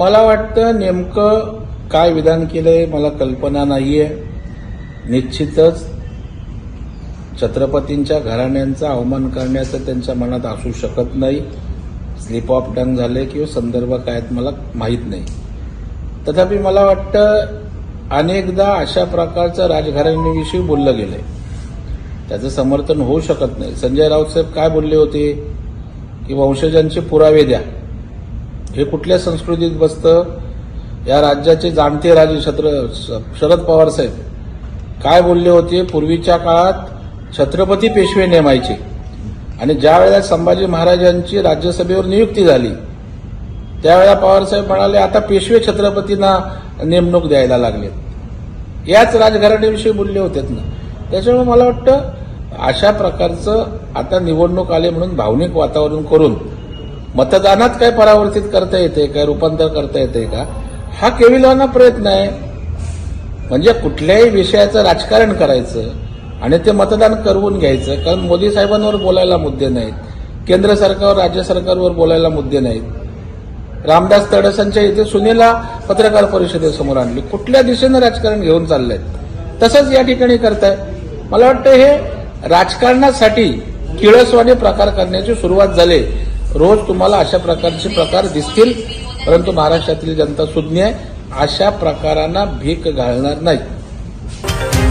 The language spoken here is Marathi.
मला वाटतं नेमकं काय विधान केलंय मला कल्पना नाहीये. निश्चितच छत्रपतींच्या घराण्यांचा अवमान करण्याचं त्यांच्या मनात असू शकत नाही. स्लिप ऑफ टंग झाले किंवा संदर्भ काय आहेत मला माहीत नाही. तथापि मला वाटतं अनेकदा अशा प्रकारचं राजघराण्याविषयी बोललं गेलंय, त्याचं समर्थन होऊ शकत नाही. संजय राऊत साहेब काय बोलले होते की वंशजांचे पुरावे द्या. हे कुठल्या संस्कृतीत बसतं? या राज्याचे जाणते राजे शरद पवार साहेब काय बोलले होते? पूर्वीच्या काळात छत्रपती पेशवे नेमायचे आणि ज्या वेळेला संभाजी महाराजांची राज्यसभेवर नियुक्ती झाली त्यावेळेला पवार साहेब म्हणाले आता पेशवे छत्रपतींना नेमणूक द्यायला लागलेत. याच राजघराण्याविषयी बोलले होते ना. त्याच्यामुळे मला वाटतं अशा प्रकारचं आता निवडणूक आले म्हणून भावनिक वातावरण करून मतदानात काय परावर्तित करता येते काय, रूपांतर करता येते का, हा केविलवाना प्रयत्न आहे. म्हणजे कुठल्याही विषयाचं राजकारण करायचं आणि ते मतदान करवून घ्यायचं. कारण मोदी साहेबांवर बोलायला मुद्दे नाहीत, केंद्र सरकारवर राज्य सरकारवर बोलायला मुद्दे नाहीत. रामदास तडसांच्या इथे सुनेला पत्रकार परिषदेसमोर आणली. कुठल्या दिशेनं राजकारण घेऊन चाललंय तसंच या ठिकाणी करताय. मला वाटतं हे राजकारणासाठी किळसवाणी प्रकार करण्याची सुरुवात झाली. रोज तुम्हाला अशा प्रकारचे प्रकार दिसतील, परंतु महाराष्ट्रातील जनता सुज्ञ आहे, अशा प्रकारांना भीक घालणार नाही.